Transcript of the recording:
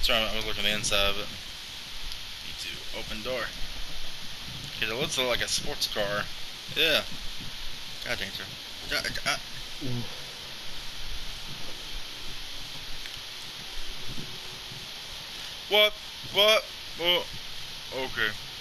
Sorry, I was looking at the inside of it. Need to open door. Cause it looks like a sports car. Yeah. God dang it. What? What? Oh. Okay.